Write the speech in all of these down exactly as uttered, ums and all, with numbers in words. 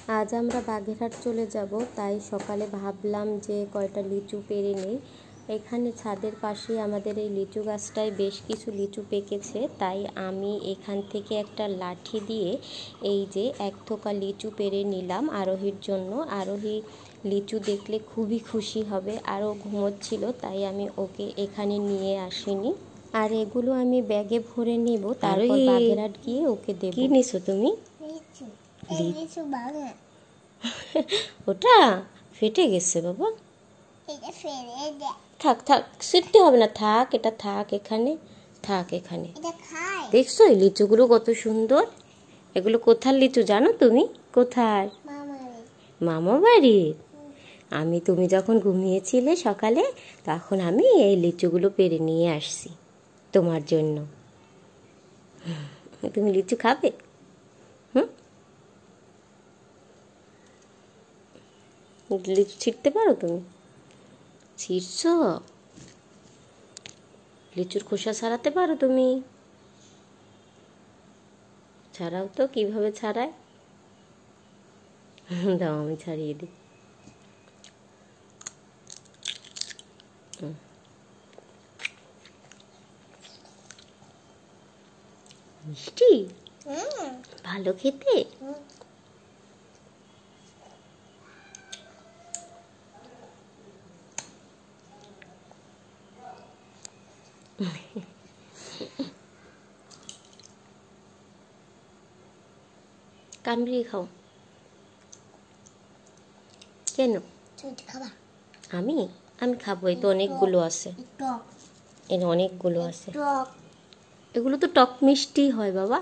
আজ আমরা বাগেরহাট চলে যাব, তাই সকালে ভাবলাম যে কয়টা লিচু পেড়ে নেই। এখানে ছাদের পাশে আমাদের এই লিচু গাছটায় বেশ কিছু লিচু পেকেছে, তাই আমি এখান থেকে একটা লাঠি দিয়ে এই যে এক থোকা লিচু পেড়ে নিলাম আরোহীর জন্য। আরোহী লিচু দেখলে খুবই খুশি হবে, আরও ঘুমোচ্ছিল, তাই আমি ওকে এখানে নিয়ে আসিনি। আর এগুলো আমি ব্যাগে ভরে নেব, তারপর বাগেরহাট গিয়ে ওকে দেব। কি নিছো তুমি? ওটা ফেটে গেছে বাবা, থাক থাক, ছিটতে হবে না, থাক, এটা থাক এখানে, থাক এখানে। দেখছো এই লিচুগুলো কত সুন্দর? এগুলো কোথার লিচু জানো তুমি? কোথার? মামা বাড়ির। আমি তুমি যখন ঘুমিয়েছিলে সকালে, তখন আমি এই লিচুগুলো পেড়ে নিয়ে আসছি তোমার জন্য। তুমি লিচু খাবে? হুম, লিচু ছিঁড়তে পারো তুমি? ছিঁড়ছ? লিচুর খোসা ছাড়াতে পারো তুমি? ছাড়াও তো, কিভাবে ছাড়ায়? দাও আমি ছাড়িয়ে দিই। মিষ্টি, ভালো খেতে। কামড়িয়ে খাও। কেন? আমি আমি খাবো, এই তো অনেকগুলো আছে, এর অনেকগুলো আছে। এগুলো তো টক মিষ্টি হয় বাবা।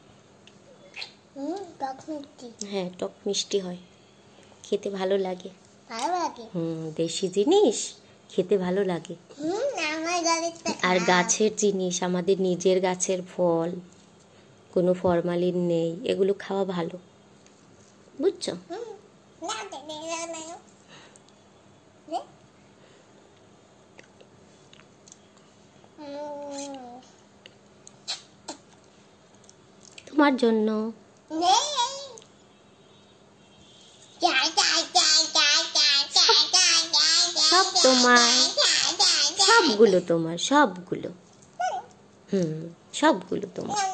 হ্যাঁ, টক মিষ্টি হয়, খেতে ভালো লাগে। হুম, দেশি জিনিস খেতে ভালো লাগে। আর গাছের জিনিস, আমাদের নিজের গাছের ফল, কোনো ফরমালিন নেই, এগুলো খাওয়া ভালো, বুঝছো? তোমার জন্য। সব তোমার, সবগুলো তোমার, সবগুলো। হুম, সবগুলো তোমার।